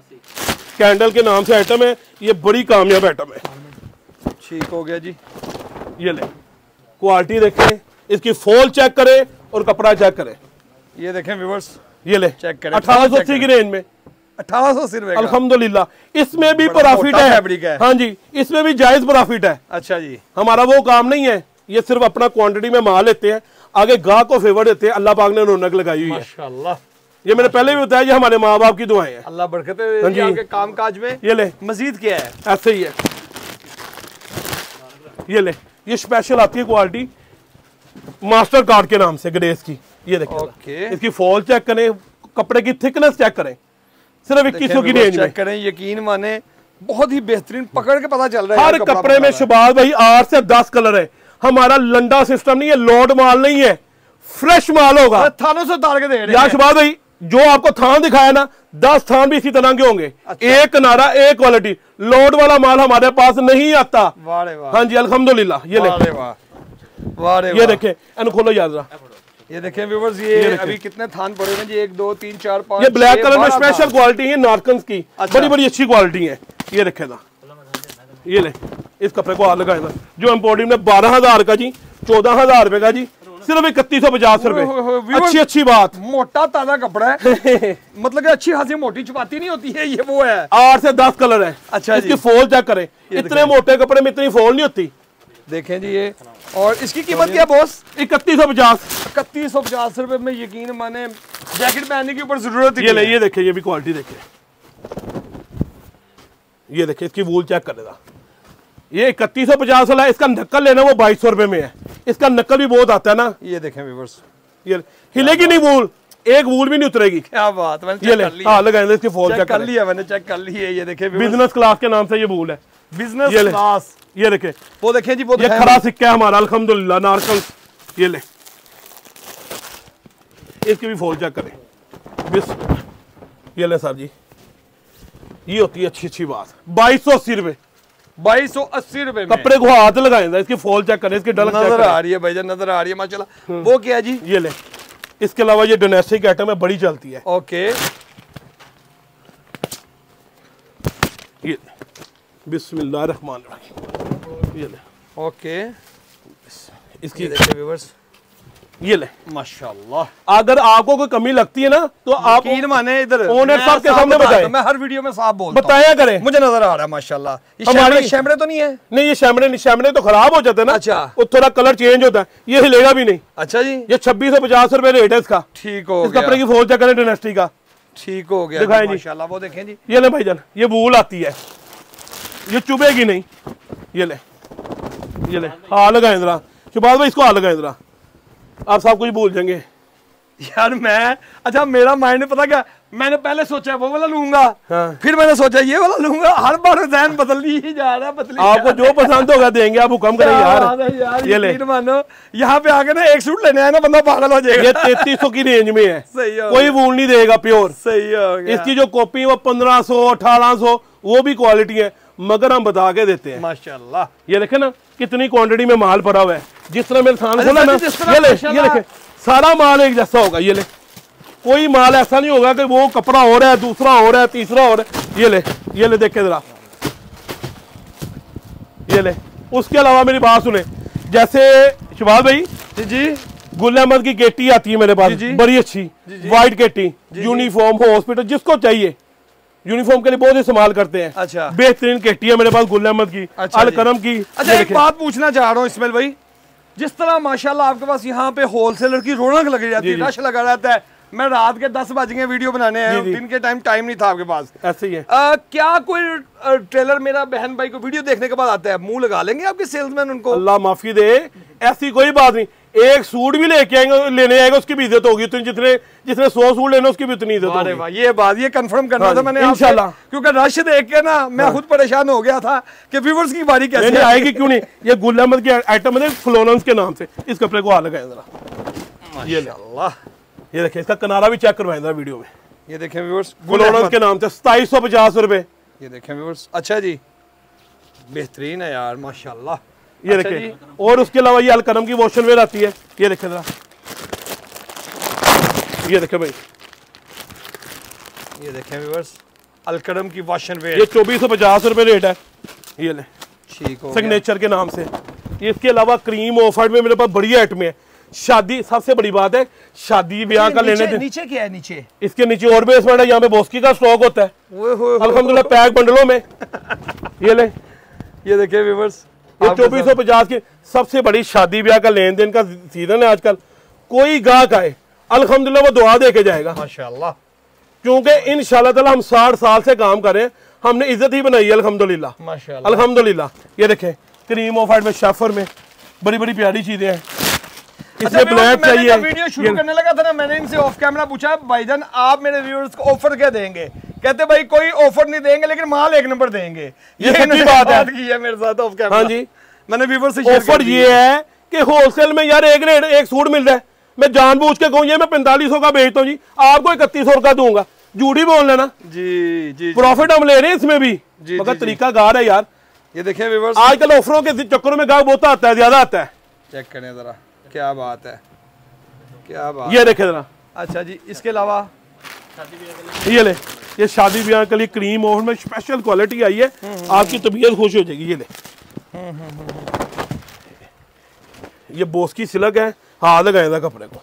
कैंडल के नाम से आइटम है, ये बड़ी कामयाब आइटम है। ठीक हो गया जी। ये ले, क्वालिटी देखें, इसकी फॉल चेक करें और कपड़ा चेक करें। ये देखें व्यूअर्स, ये ले, चेक करें, 1880 की रेंज में, 1880 रुपए। अल्हम्दुलिल्लाह, इसमें भी प्रॉफिट है। हाँ जी, इसमें भी जायज प्रॉफिट है। अच्छा जी, हमारा वो काम नहीं है, ये सिर्फ अपना क्वांटिटी में माल लेते हैं, आगे गाहक को फेवर देते हैं। अल्लाह पाक ने रौनक लगाई हुई है, माशाअल्लाह। ये मैंने पहले भी बताया, ये हमारे माँ बाप की दुआएं हैं, अल्लाह बरकतें दे आपके काम काज में। ये ले, मजीद क्या है? ऐसे ही है। ये ले, ये स्पेशल आती है क्वालिटी मास्टर कार्ड के नाम से, ग्रेस की। ये देखिए, इसकी फॉल चेक करें, कपड़े की थिकनेस चेक करें, सिर्फ 2100 की रेंज में। करें, यकीन माने बहुत ही बेहतरीन, पकड़ के पता चल रहा है। हर कपड़े में शबाज भाई 8 से 10 कलर है। हमारा लंडा सिस्टम नहीं है, लोड माल नहीं है, फ्रेश माल होगा। थानों से उतार के दे रहे हैं शबाज भाई, जो आपको थान दिखाया ना, 10 थान भी इसी तरह के होंगे। अच्छा। एक किनारा, एक क्वालिटी, लोड वाला माल हमारे पास नहीं आता। हाँ जी अल्हम्दुलिल्लाह। ये ले, ये देखें, इन खोलो याद रहा। ये देखें व्यूअर्स, ये अभी कितने थान पड़े हैं जी? 1 2 3 4 5। ये ब्लैक कलर में स्पेशल क्वालिटी है नार्कन्स की। अच्छा। बड़ी बड़ी अच्छी क्वालिटी है। ये देखे ना, ये ले, इस कपड़े को हाथ लगाए, जो एम्पोर्टिंग में 12,000 का जी, 14,000 रुपए का जी, सिर्फ 3150 रुपए। अच्छी बात, मोटा ताजा कपड़ा है। मतलब कि अच्छी खासी मोटी चपाती नहीं होती है, ये वो है। 8 से 10 कलर है। अच्छा, इसकी फॉल चेक करें, इतने मोटे कपड़े में इतनी फॉल नहीं होती। देखें जी ये, और इसकी कीमत क्या बॉस? 3150। 3150 रुपए में यकीन माने जैकेट पहनने की ऊपर जरूरत ही नहीं है। ये देखे, ये भी क्वालिटी देखे, ये देखे, इसकी वूल चेक करेगा। ये 3150 वाला, इसका नकल लेना वो 2200 रुपए में है। इसका नकल भी बहुत आता है ना। ये देखें व्यूअर्स, ये हिलेगी नहीं वूल, एक वूल भी नहीं उतरेगी। क्या बात, मैंने ये ले, हाँ लगाएंगे, इसकी फॉल चेक कर लिया, मैंने चेक कर ली है। ये देखें, बिजनेस क्लास के नाम से ये वूल है, बिजनेस क्लास। ये देखे, वो देखें जी, वो ये खरा सिक्का है हमारा अल्हम्दुलिल्लाह, नारकल। ये ले, इसकी भी फॉल चेक करें। ये ले सर जी, ये होती है अच्छी बात। 2280 रुपए, 2280 रुपए में कपड़े को हाथ लगाएंगे। इसकी फॉल चेक करें, इसकी डल नजर आ रही है भाईजान, नजर आ रही है माशाल्लाह। वो क्या है जी? ये ले, इसके अलावा ये डोमेस्टिक आइटम है, बड़ी चलती है। ओके, ये बिस्मिल्लाहिर्रहमानिर्रहीम। ये ले, ओके, इसकी देखिए व्यूअर्स, ये ले माशाल्लाह। अगर आपको कोई कमी लगती है ना तो आप माने इधर ओनर साहब के सामने बताएं। मैं हर वीडियो में साफ बोलता हूं, बताया करें। मुझे नजर आ रहा है माशाल्लाह। ये शैमरे तो नहीं है? नहीं, ये शैमरे तो खराब हो जाते हैं ना। अच्छा, वो थोड़ा कलर चेंज होता है, ये हिलेगा भी नहीं। अच्छा जी, ये 2650 रुपए रेट है इसका। ठीक हो इस कपड़े की फोल चेक करें डायनेस्टी का, ठीक हो गया दिखाएं जी माशाल्लाह। वो देखें जी, ये ले भाईजान, ये वूल आती है, ये चुभेगी नहीं। ये ले हाँ लगाए जरा शहबाज भाई, इसको हाँ लगाए जरा, आप सब कुछ भूल जाएंगे यार। मैं अच्छा, मेरा माइंड पता क्या, मैंने पहले सोचा वो वाला लूंगा, हाँ। फिर मैंने सोचा ये वाला लूंगा। हर बार ज़हन बदल ही जा रहा है, आपको जो पसंद होगा देंगे, आप हुक्म करें यार। ये ले मानो, यहाँ पे आके ना एक सूट लेने आया ना बंदा पागल हो जाएगा। ये 3300 की रेंज में है, सही है, कोई वूल नहीं देगा, प्योर। सही हो गया। इसकी जो कॉपी वो 1500 1800 वो भी क्वालिटी है, मगर हम बता के देते हैं माशाल्लाह। ये देखे ना कितनी क्वांटिटी में माल पड़ा हुआ है। जिस तरह मेरे थान खोला ना, ये देखे सारा माल एक जैसा होगा। ये ले, कोई माल ऐसा नहीं होगा कि वो कपड़ा हो रहा है, दूसरा हो रहा है, तीसरा हो रहा है। ये ले देखे जरा, ये ले। उसके अलावा मेरी बात सुने, जैसे शहबाज भाई जी गुल अहमद की केटी आती है मेरे पास, बड़ी अच्छी व्हाइट केटी, यूनिफॉर्म हॉस्पिटल जिसको चाहिए, यूनिफॉर्म के लिए बहुत इस्तेमाल करते हैं। अच्छा, बेहतरीन केटी है मेरे पास गुल अहमद की, अल करम की। अच्छा, एक बात पूछना चाह रहा हूँ इस्माइल भाई, जिस तरह माशाल्लाह आपके पास यहाँ पे होलसेलर की रौनक लगी जाती है, रश लगा रहता है। मैं रात के 10 बज गए वीडियो बनाने हैं, दिन के टाइम नहीं था आपके पास, ऐसे ही है। क्या कोई ट्रेलर मेरा बहन भाई को वीडियो देखने के बाद आता है, मुंह लगा लेंगे आपके सेल्समैन उनको? अल्लाह माफी दे, ऐसी कोई बात नहीं। एक सूट भी लेने आएगा उसकी भी इज्जत होगी, जितने 100 सूट लेना उसकी भी उतनी इज्जत होगी। ये बात ये कंफर्म करना था मैंने इंशाल्लाह, क्योंकि रश देख के ना मैं खुद परेशान हो गया था कि व्यूअर्स की बारी कैसे आएगी। क्यों नहीं, ये गुल अहमद की आइटम है फ्लोरेंस के नाम से। इस कपड़े को हाथ लगाए जरा, ये देखिए, इसका किनारा भी चेक करवाएं जरा वीडियो में। ये देखें व्यूअर्स, फ्लोरेंस के नाम से 2750 रुपए। ये देखें व्यूअर्स, अच्छा जी, बेहतरीन है यार माशाल्लाह। ये अच्छा देखें, और उसके अलावा ये अलकरम की वॉशन वेयर आती है। ये देखें जरा, ये देखें भाई, ये देखें व्यूअर्स, अलकरम की वॉशन वेयर, ये 2450 रुपए रेट है। ये ले, ठीक हो सिग्नेचर के नाम से। इसके अलावा क्रीम ऑफर में मेरे पास बड़ी आइटम है। शादी, सबसे बड़ी बात है शादी ब्याह का लेने नीचे क्या है? नीचे, इसके नीचे और बेसमेंट है, यहाँ पे बोस्की का स्टॉक होता है अल्हम्दुलिल्लाह पैक बंडलों में। ये ले, ये देखिए व्यूअर्स, ये 2450 की सबसे बड़ी शादी ब्याह का लेन देन का सीजन है आजकल। कोई गाहक आए अल्हम्दुलिल्लाह वो दुआ दे के जाएगा माशाल्लाह, क्योंकि इंशाल्लाह ताला हम 60 साल से काम कर रहे हैं, हमने इज्जत ही बनाई है अल्हम्दुलिल्लाह माशाल्लाह अल्हम्दुलिल्लाह। ये देखें, क्रीम ऑफ वाइट में शेफर में बड़ी बड़ी प्यारी चीजें हैं। अच्छा, ब्लैक चाहिए। वीडियो शुरू करने लगा था ना, मैंने इनसे ऑफ कैमरा पूछा, भाईजान आप मेरे व्यूअर्स को ऑफर क्या देंगे? कहते भाई कोई ऑफर नहीं देंगे, लेकिन माल एक नंबर देंगे। ये सच्ची बात है, की है मेरे साथ ऑफ कैमरा। हाँ जी, मैंने व्यूअर्स से ऑफर ये है कि होलसेल में यार एक रेट एक सूट मिल रहा है, मैं जानबूझ के कहूँ ये मैं 4500 का बेचता हूँ जी, आपको 3100 का दूंगा, झूठी बोल लेना जी जी, प्रॉफिट हम ले रहे हैं इसमें भी, मगर तरीका कार है यार। ये देखें व्यूअर्स, आजकल ऑफरों के चक्करों में गाहक बहुत आता है, ज्यादा आता है। चेक करें जरा, क्या बात है, क्या बात। ये देखे जरा, अच्छा जी, इसके अलावा ये ले, ये शादी ब्याह के लिए क्रीम और में स्पेशल क्वालिटी आई है, आपकी तबीयत खुश हो जाएगी। ये ले, ये बोस की सिलक है, हाथ लगाएगा कपड़े को,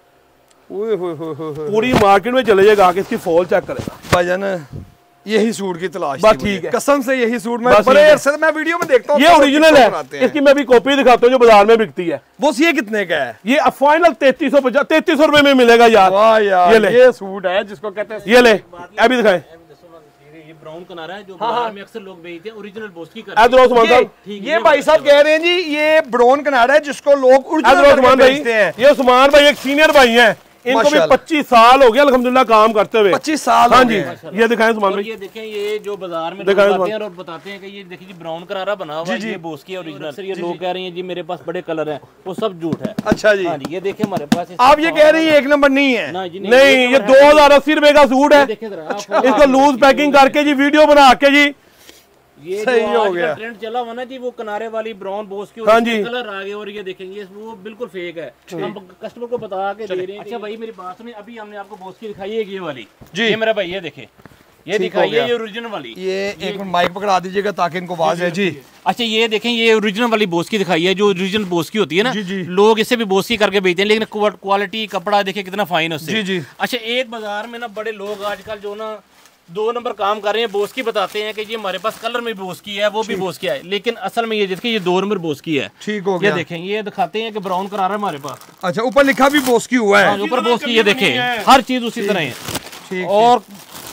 पूरी मार्केट में चले जाएगा, आके इसकी फॉल चेक करेगा। भाईजान यही सूट की तलाश बस ठीक है, कसम से यही सूट मैं बड़े अरसे मैं वीडियो में देखता हूँ। ये ओरिजिनल है, इसकी मैं भी कॉपी दिखाता हूँ जो बाजार में बिकती है। वो ये कितने का है? ये फाइनल 3300 रुपए में मिलेगा यार। वाह यार, ये ले, ये सूट है जिसको कहते हैं। ये ले, अभी दिखाएं, ये ब्राउन किनारा है जो बाजार में अक्सर लोग बेचते हैं, ओरिजिनल बोस्की का। ये भाई साहब कह रहे हैं जी, ये ब्राउन किनारा है जिसको लोग ओरिजिनल बेचते हैं। ये उस्मान भाई एक सीनियर भाई हैं, इनको भी 25 साल हो गया अल्हम्दुलिल्लाह काम करते हुए। 25 साल? हाँ जी, ये दिखाएं सुमान भाई, ये देखें, ये जो बाजार में दिखाते हैं और बताते हैं कि ये देखिए जी ब्राउन करारा बना हुआ है, ये बोस्की ओरिजिनल। सर ये लोग कह रहे हैं जी मेरे पास बड़े कलर हैं, वो सब झूठ है। अच्छा जी, हाँ जी, ये देखें हमारे पास। आप ये कह रही है एक नंबर नहीं है? नहीं, ये 2080 रुपए का सूट है। इसको लूज पैकिंग करके जी वीडियो बना के जी, ये सही हो गया ट्रेंड चला हुआ ना जी, वो किनारे वाली ब्राउन बोस की कलर आ गए, और ये देखेंगे वो बिल्कुल फेक है, हम कस्टमर को बता के दे रहे हैं। अच्छा भाई मेरी बात सुनिए, अभी हमने आपको बोस की दिखाई है ये वाली जी, ये मेरा भाई ये देखे, ये दिखाइए ये ओरिजिनल वाली। ये एक मिनट माइक पकड़ा दीजिएगा ताकि इनको आवाज है जी। अच्छा ये देखें, ये ओरिजिनल वाली बोस की दिखाई है, जो ओरिजिनल बोस की होती है ना। जी जी। लोग इससे भी बोस की करके बेचते हैं, लेकिन क्वालिटी कपड़ा देखिए कितना फाइन है उससे। जी जी। अच्छा एक बाजार में ना बड़े लोग आजकल जो ना 2 नंबर काम कर रहे हैं, बोस की बताते हैं कि ये हमारे पास कलर में भी बोस की है, वो भी बोस की है, लेकिन असल में ये देखिए ये 2 नंबर बोस की है। ठीक हो गया। ये देखें, ये दिखाते हैं कि ब्राउन करा रहा है हमारे पास। अच्छा ऊपर लिखा भी बोस की हुआ है। ऊपर बोस की, ये देखें हर चीज उसी तरह है। ठीक और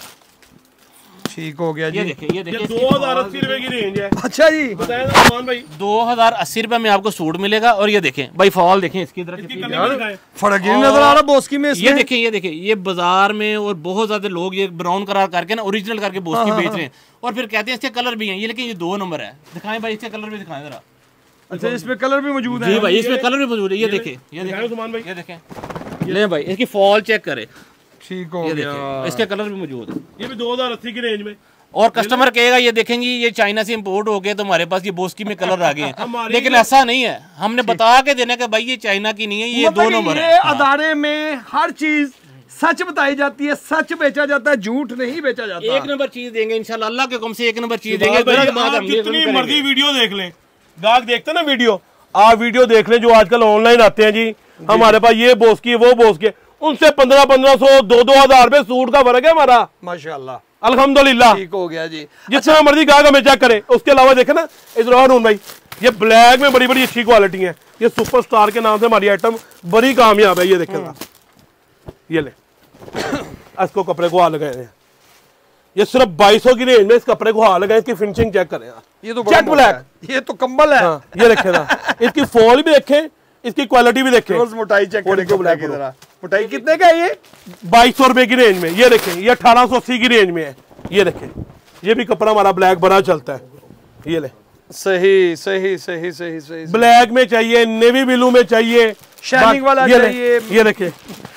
ठीक हो गया जी। ये देखें, ये देखें 2080 रुपए की रेंज है। अच्छा जी बताएं सलमान भाई। 2080 रुपए में आपको सूट मिलेगा। और ये देखें भाई फॉल देखें इसकी तरह फर्क ही नहीं नजर आ रहा बोस की में ये देखें, ये देखें, ये बाजार में और बहुत ज्यादा लोग ये ब्राउन करार करके ना ओरिजिनल करके बोस की बेच रहे हैं, और फिर कहते हैं इसके कलर भी हैं ये, लेकिन ये 2 नंबर है। दिखाएं भाई, इसके कलर भी दिखाएं जरा। अच्छा इसमें कलर भी मौजूद है? जी भाई इसमें कलर भी मौजूद है। ये देखें, ये देखें सलमान भाई, ये देखें, ले भाई इसकी फॉल चेक करें। ठीक हो ये गया। देखें, इसके कलर भी मौजूद है। ये भी 2080 की रेंज में। और कस्टमर कहेगा ये देखेंगे ये चाइना से इंपोर्ट हो गए तो हमारे पास ये बोस्की में कलर आ गए हैं, लेकिन ऐसा नहीं है। हमने बता के देना कि भाई ये चाइना की नहीं है, ये 2 नंबर है। अदारे में हर चीज सच बताई जाती है, सच बेचा जाता है, झूठ नहीं बेचा जाता। 1 नंबर चीज देंगे इंशाल्लाह, अल्लाह के हुक्म से 1 नंबर चीज देंगे। कितनी मर्जी वीडियो देख लें, गाहक देखते ना वीडियो, आप वीडियो देख लें जो आजकल ऑनलाइन आते हैं जी, हमारे पास ये बोस की वो बोस के, उनसे 1500 2-2000 रुपए सूट का फर्क है हमारा। माशाल्लाह अल्हम्दुलिल्लाह। ठीक हो गया जी। जितना मर्जी गाहक हमें चेक करे। उसके अलावा देखे ना इधर और भाई, ये ब्लैक में बड़ी बड़ी अच्छी क्वालिटी है। ये सुपरस्टार के नाम से हमारी आइटम बड़ी कामयाब है। ये देखेगा, ये ले इसको कपड़े को हाथ लगाए हैं, ये सिर्फ 2200 की रेंज में इस कपड़े को हाथ लगाए। इसकी फिनिशिंग चेक करें यार, ये तो जेट ब्लैक, ये तो कंबल है। हाँ, ये देखे ना, इसकी फॉल भी देखें, इसकी क्वालिटी भी देखें। मोटाई चेक करें ब्लैक की तरह। मोटाई कितने का है ये? 2200 रुपए की रेंज में। ये देखें, ये 1880 की रेंज में है। ये देखें, ये भी कपड़ा हमारा ब्लैक बना चलता है। ये ले, सही सही सही सही सही। ब्लैक में चाहिए, नेवी ब्लू में चाहिए, शाइनिंग वाला चाहिए। ये देखें,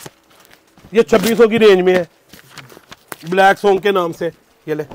ये 2600 की रेंज में है, ब्लैक सॉन्ग के नाम से। ये ले।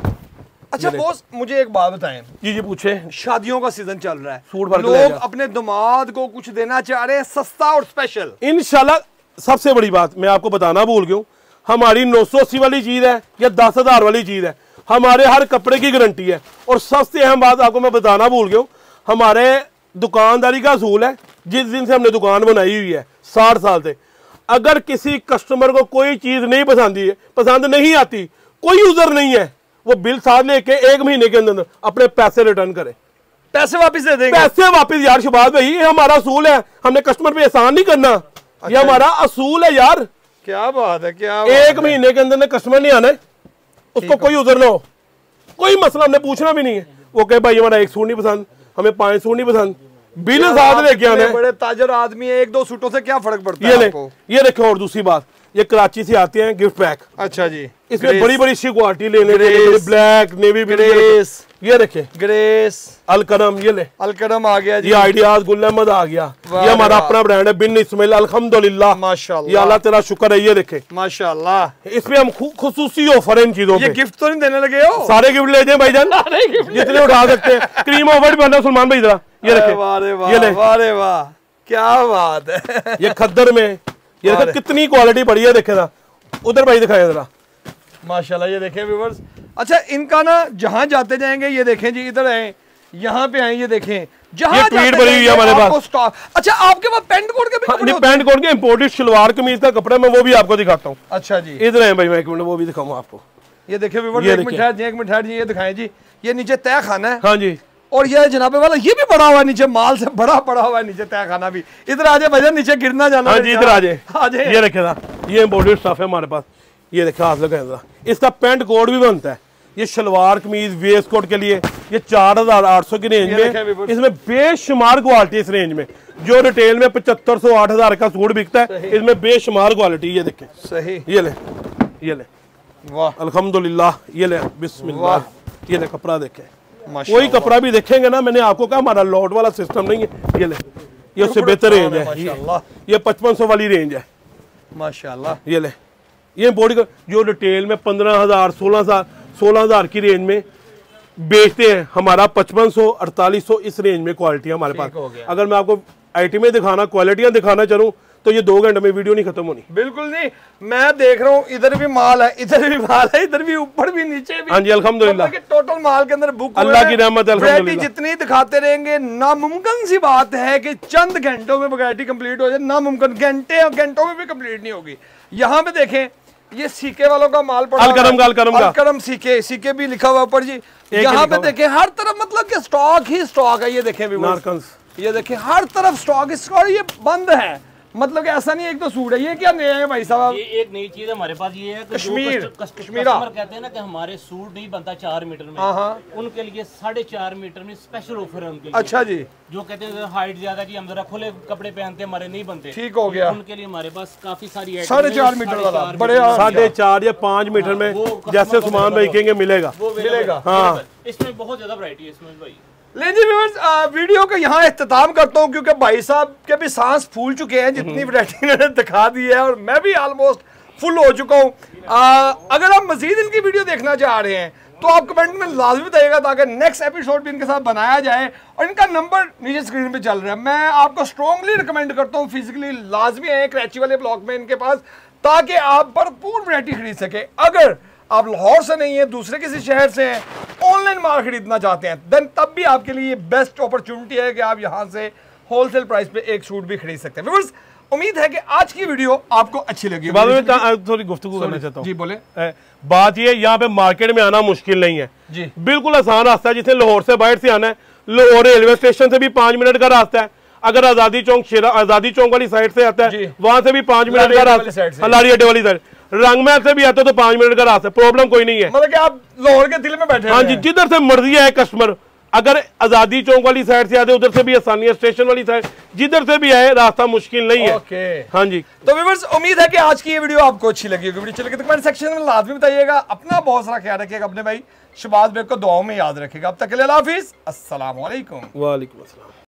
अच्छा बॉस मुझे एक बात बताएं। जी जी पूछे। शादियों का सीजन चल रहा है, सूट भर के लोग अपने दामाद को कुछ देना चाह रहे हैं सस्ता और स्पेशल। इंशाल्लाह सबसे बड़ी बात मैं आपको बताना भूल गया हूँ, हमारी 980 वाली चीज है या 10,000 वाली चीज है, हमारे हर कपड़े की गारंटी है। और सबसे अहम बात आपको मैं बताना भूल गया हूँ, हमारे दुकानदारी का असूल है, जिस दिन से हमने दुकान बनाई हुई है 60 साल से, अगर किसी कस्टमर को कोई चीज नहीं पसंद नहीं आती, कोई उज़र नहीं है, वो बिल साथ लेके 1 महीने के अंदर अपने पैसे रिटर्न करे, पैसे वापस दे देंगे। पैसे वापस यार शहबाज भाई, ये हमारा असूल है, हमने कस्टमर पे एहसान नहीं करना। अच्छा, ये हमारा असूल है यार। क्या बात है, क्या 1 महीने के अंदर कस्टमर नहीं आना है, उसको कोई उज़र ना हो, कोई मसला हमने पूछना भी नहीं है। वो कहे भाई हमारा 1 सूट नहीं पसंद, हमें 5 सूट नहीं पसंद, बिल साथ लेके आना है। बड़े ताजर आदमी है, 1-2 सूटों से क्या फर्क पड़ता है? ये देखो और दूसरी बात, ये कराची से आते हैं गिफ्ट पैक। अच्छा जी, इसमें बड़ी बड़ी सी क्वालिटी लेने के लिए, ब्लैक नेवी ग्रेस, ये देखे ग्रेस, अलकरम, ये ले अलकरम आ गया जी, ये आइडियाज गुल अहमद आ गया, ये हमारा अपना ब्रांड है बिन इस्माइल, अल्हम्दुलिल्लाह माशाल्लाह, ये अल्लाह तेरा शुक्र है। ये देखे माशाल्लाह, इसमें हम खुसूसी ऑफर है इन चीजों पे। ये गिफ्ट तो नहीं देने लगे हो? सारे गिफ्ट ले जाए भाईजान, जितने उठा सकते हैं। क्रीम ऑफर भी बनना सलमान भाई इधर, ये देखे, ये ले, वाह वाह क्या बात है। ये खद्दर में, ये देखो कितनी क्वालिटी बढ़िया है, देखे ना उधर भाई दिखाए जरा माशाल्लाह। ये देखें व्यूअर्स, अच्छा इनका ना जहां जाते जाएंगे, ये देखें जी इधर आए, यहाँ पे आए, ये देखें जहां ट्वीट बनी हुई है हमारे पास। अच्छा आपके पास पैंट कोट के भी कपड़े होते हैं? पैंट कोट के इंपोर्टेड शलवार कमीज का कपड़ा, मैं वो भी आपको दिखाता हूँ। अच्छा जी, इधर है भाई, मैं 1 मिनट वो भी दिखाऊंगा आपको। ये देखें व्यूअर्स, 1 मिनट ठहर जी, ये दिखाएं जी, ये नीचे तय खाना है। हाँ जी, और ये जनाबे वाला ये भी बड़ा हुआ है नीचे, माल से बड़ा पड़ा हुआ है नीचे तय खाना भी। इधर आ जाए भजन, नीचे गिरना जाना। हाँ जी इधर आ जाए। ये देखे ना, ये इंपोर्टेड स्टफ है हमारे पास। ये देखा हाथ लगा, इसका पैंट कोट भी बनता है। ये शलवार कमीज वेस्ट कोट के लिए ये 4800 की रेंज में, इसमें बेशुमार क्वालिटी इस रेंज में, जो रिटेल में 7500-8000 का सूट बिकता है, इसमें बेशुमार क्वालिटी। ये देखें सही, ये ले वाह अल्हम्दुलिल्लाह, ये ले बिस्मिल्लाह, ये ले कपड़ा देखे, कोई कपड़ा भी देखेंगे ना, मैंने आपको कहा हमारा लॉट वाला सिस्टम नहीं है। ये ले, ये उससे बेहतर रेंज है, ये 5500 वाली रेंज है माशाल्लाह। ये ले, ये बॉडी का जो रिटेल में 15,000 16,000 की रेंज में बेचते हैं, हमारा 5500 4800 इस रेंज में क्वालिटी है हमारे पास। अगर मैं आपको आइटमें दिखाना, क्वालिटियां दिखाना चाहूँ तो ये 2 घंटे में वीडियो नहीं खत्म होनी। बिल्कुल नहीं, मैं देख रहा हूँ इधर भी माल है, इधर भी माल है, इधर भी, ऊपर भी, नीचे भी। हाँ जी अल्हम्दुलिल्लाह, टोटल माल के अंदर बुक अल्लाह की रहमत है अल्हम्दुलिल्लाह। जितनी दिखाते रहेंगे, नामुमकिन सी बात है कि चंद घंटों में वैरायटी कंप्लीट हो जाए, नामुमकिन, घंटों में भी कंप्लीट नहीं होगी। यहाँ पे देखें, ये सीके वालों का माल पड़ा, अलकरम सीके भी लिखा हुआ ऊपर जी। यहाँ पे देखें हर तरफ मतलब कि स्टॉक ही स्टॉक है। ये देखें ये देखें हर तरफ स्टॉक, ये बंद है, मतलब कि ऐसा नहीं एक तो सूट है। ये क्या नया है भाई साहब? ये एक नई चीज हमारे पास ये है कि कश्मीरा कस्टमर कहते हैं ना कि हमारे सूट नहीं बनता 4 मीटर में, उनके लिए 4.5 मीटर में स्पेशल ऑफर है उनके लिए। अच्छा जी, जो कहते हैं हाइट ज्यादा जी, हम जरा खुले कपड़े पहनते हैं, हमारे नहीं बनते, ठीक हो गया, उनके लिए हमारे पास काफी सारी 4.5 मीटर वाला, बड़े 4.5 या 5 मीटर में जैसे सामान बेचेंगे मिलेगा। हाँ, इसमें बहुत ज्यादा वैरायटी है इसमें भाई। लेकिन जी व्यूअर्स, वीडियो का यहाँ इख्तिताम करता हूँ क्योंकि भाई साहब के भी सांस फूल चुके हैं, जितनी वैरायटी इन्होंने दिखा दी है, और मैं भी ऑलमोस्ट फुल हो चुका हूँ। अगर आप मजीद इनकी वीडियो देखना चाह रहे हैं तो आप कमेंट में लाजमी बताइएगा ताकि नेक्स्ट एपिसोड भी इनके साथ बनाया जाए। और इनका नंबर नीचे स्क्रीन पे चल रहा है। मैं आपको स्ट्रॉन्गली रिकमेंड करता हूँ फिजिकली लाजमी है कराची वाले ब्लॉक में इनके पास, ताकि आप भरपूर वैरायटी खरीद सके। अगर आप लाहौर से नहीं है, दूसरे किसी शहर से हैं, ऑनलाइन माल खरीदना चाहते हैं, देन तब भी आपके लिए बेस्ट अपॉर्चुनिटी है कि आप यहाँ से होलसेल प्राइस पे एक सूट भी खरीद सकते हैं। व्यूअर्स, उम्मीद है कि आज की वीडियो आपको अच्छी लगी। बाद में थोड़ी गुफ्तगू करना चाहता हूँ। जी बोले। बात ये, यहाँ पे मार्केट में आना मुश्किल नहीं है जी, बिल्कुल आसान रास्ता है। जिसे लाहौर से बाहर से आना है, लाहौर रेलवे स्टेशन से भी 5 मिनट का रास्ता है। अगर आजादी चौक वाली साइड से आता है, वहां से भी 5 मिनट का रास्ता, लारी अड्डे वाली साइड, रंगमहल से भी आता तो 5 मिनट का रास्ता, प्रॉब्लम कोई नहीं है। मतलब कि आप लाहौर के दिल में बैठे। हाँ जी, जिधर से मर्जी है कस्टमर, अगर आजादी चौक वाली साइड से आते उधर से भी आसानी है, स्टेशन वाली साइड जिधर से भी आए रास्ता मुश्किल नहीं है। ओके। हाँ जी, तो व्यूअर्स, उम्मीद है कि आज की ये वीडियो आपको अच्छी लगी होगी। वीडियो चले तो कमेंट सेक्शन में लाजमी बताइएगा। अपना बहुत सारा ख्याल रखिएगा, अपने भाई शहबाज बेग को दुआओं में याद रखिएगा। अब तक के लिए अल्लाह हाफिज, अस्सलाम वालेकुम। वालेकुम अस्सलाम।